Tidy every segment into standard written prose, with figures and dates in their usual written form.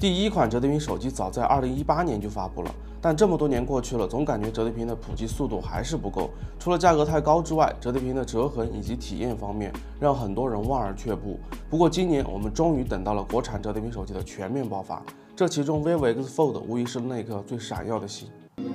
第一款折叠屏手机早在2018年就发布了，但这么多年过去了，总感觉折叠屏的普及速度还是不够。除了价格太高之外，折叠屏的折痕以及体验方面让很多人望而却步。不过今年我们终于等到了国产折叠屏手机的全面爆发，这其中 vivo X Fold 无疑是那颗最闪耀的星。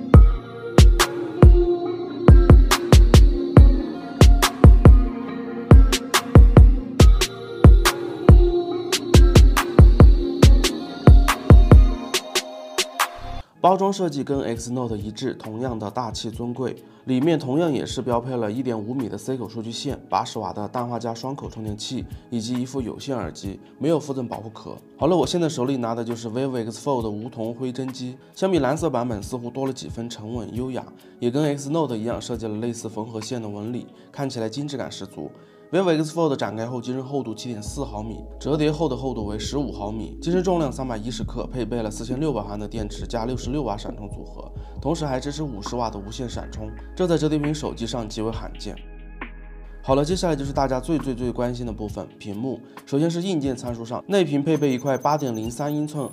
包装设计跟 X Note 一致，同样的大气尊贵，里面同样也是标配了 1.5 米的 C 口数据线、80瓦的氮化镓双口充电器以及一副有线耳机，没有附赠保护壳。好了，我现在手里拿的就是 vivo X Fold 无铜灰真机，相比蓝色版本似乎多了几分沉稳优雅，也跟 X Note 一样设计了类似缝合线的纹理，看起来精致感十足。vivo X Fold 展开后机身厚度 7.4 毫米，折叠后的厚度为15毫米，机身重量310克，配备了4600毫安的电池加66瓦闪充组合，同时还支持50瓦的无线闪充，这在折叠屏手机上极为罕见。好了，接下来就是大家最关心的部分，屏幕。首先是硬件参数上，内屏配备一块8.03英寸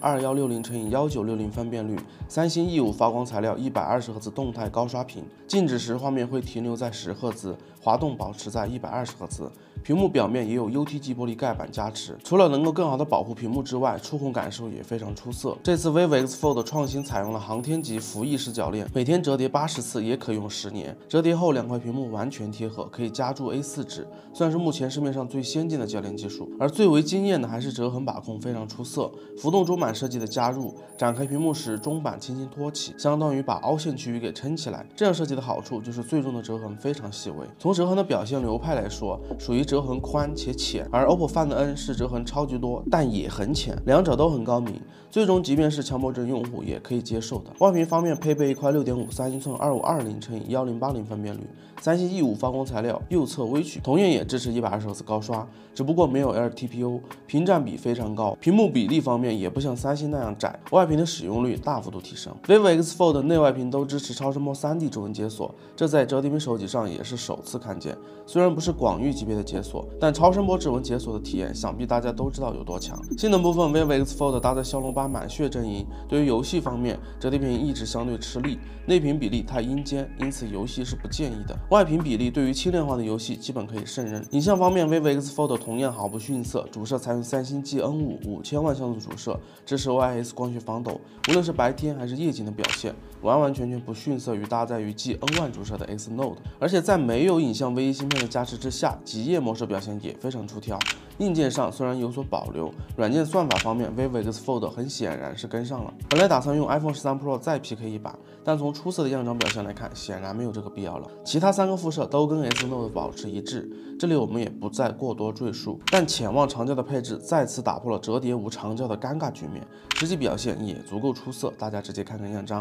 2160×1960分辨率三星 E5 发光材料120赫兹动态高刷屏，静止时画面会停留在10赫兹，滑动保持在120赫兹。屏幕表面也有 UTG 玻璃盖板加持，除了能够更好的保护屏幕之外，触控感受也非常出色。这次 vivo X Fold 创新采用了航天级浮翼式铰链，每天折叠80次也可用10年。折叠后两块屏幕完全贴合，可以加注 A4 纸，算是目前市面上最先进的铰链技术。而最为惊艳的还是折痕把控非常出色，浮动中板设计的加入，展开屏幕时中板轻轻托起，相当于把凹陷区域给撑起来。这样设计的好处就是最终的折痕非常细微。从折痕的表现流派来说，属于折痕宽且浅，而 OPPO Find N 是折痕超级多，但也很浅，两者都很高明，最终即便是强迫症用户也可以接受的。外屏方面配备一块6.53英寸2520×1080分辨率，三星 E5 发光材料，右侧微曲，同样也支持120赫兹高刷，只不过没有 LTPO， 屏占比非常高，屏幕比例方面也不像三星那样窄，外屏的使用率大幅度提升。vivo X Fold 内外屏都支持超声波 3D 指纹解锁，这在折叠屏手机上也是首次看见，虽然不是广域级别的解锁，但超声波指纹解锁的体验，想必大家都知道有多强。性能部分 vivo X Fold 搭载骁龙8满血阵营，对于游戏方面，折叠屏一直相对吃力，内屏比例太阴间，因此游戏是不建议的。外屏比例对于轻量化的游戏基本可以胜任。影像方面 vivo X Fold 同样毫不逊色，主摄采用三星 GN5 5000万像素主摄，支持 OIS 光学防抖，无论是白天还是夜景的表现，完全不逊色于搭载于 GN1 主摄的 X Note。而且在没有影像唯一芯片的加持之下，极夜模式表现也非常出挑。硬件上虽然有所保留，软件算法方面 vivo X Fold 很显然是跟上了。本来打算用 iPhone 13 Pro 再 PK 一把，但从出色的样张表现来看，显然没有这个必要了。其他3个副摄都跟 X Note 保持一致，这里我们也不再过多赘述。但潜望长焦的配置再次打破了折叠无长焦的尴尬局面，实际表现也足够出色，大家直接看看样张。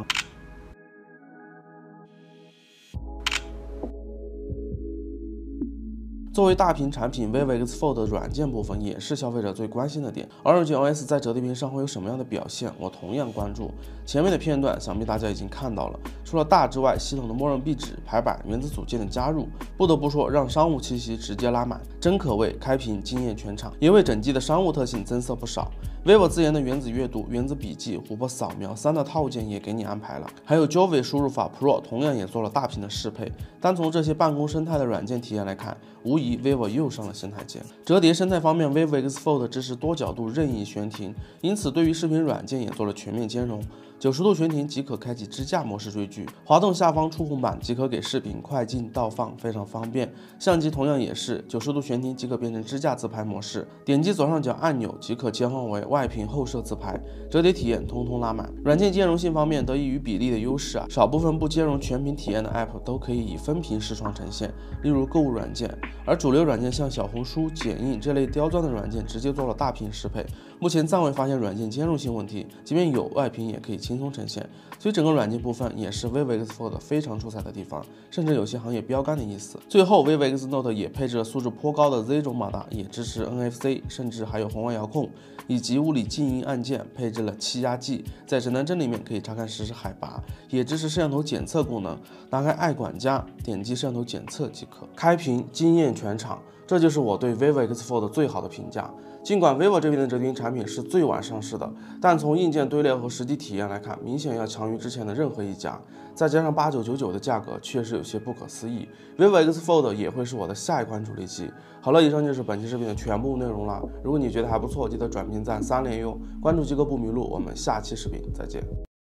作为大屏产品 vivo X Fold 的软件部分也是消费者最关心的点。Origin OS 在折叠屏上会有什么样的表现，我同样关注。前面的片段想必大家已经看到了，除了大之外，系统的默认壁纸、排版、原子组件的加入，不得不说让商务气息直接拉满，真可谓开屏惊艳全场，也为整机的商务特性增色不少。vivo 自研的原子阅读、原子笔记、琥珀扫描3大套件也给你安排了，还有 Jovi 输入法 Pro 同样也做了大屏的适配。单从这些办公生态的软件体验来看，无疑 vivo 又上了新台阶。折叠生态方面 vivo X Fold 支持多角度任意悬停，因此对于视频软件也做了全面兼容。90度悬停即可开启支架模式追剧，滑动下方触控板即可给视频快进倒放，非常方便。相机同样也是90度悬停即可变成支架自拍模式，点击左上角按钮即可切换为外屏后摄自拍，折叠体验通通拉满。软件兼容性方面得益于比例的优势少部分不兼容全屏体验的 App 都可以以分屏视窗呈现，例如购物软件，而主流软件像小红书、剪映这类刁钻的软件直接做了大屏适配。目前暂未发现软件兼容性问题，即便有，外屏也可以轻松呈现，所以整个软件部分也是 vivo X Fold 非常出彩的地方，甚至有些行业标杆的意思。最后 vivo X Note 也配置了素质颇高的 Z 轴马达，也支持 NFC， 甚至还有红外遥控以及物理静音按键，配置了气压计，在指南针里面可以查看实时海拔，也支持摄像头检测功能。打开爱管家，点击摄像头检测即可。开屏惊艳全场， 这就是我对 vivo X Fold 最好的评价。尽管 vivo 这边的折叠屏产品是最晚上市的，但从硬件堆列和实际体验来看，明显要强于之前的任何一家。再加上8999的价格，确实有些不可思议。vivo X Fold 也会是我的下一款主力机。好了，以上就是本期视频的全部内容了。如果你觉得还不错，记得转评赞3连用，关注极客不迷路。我们下期视频再见。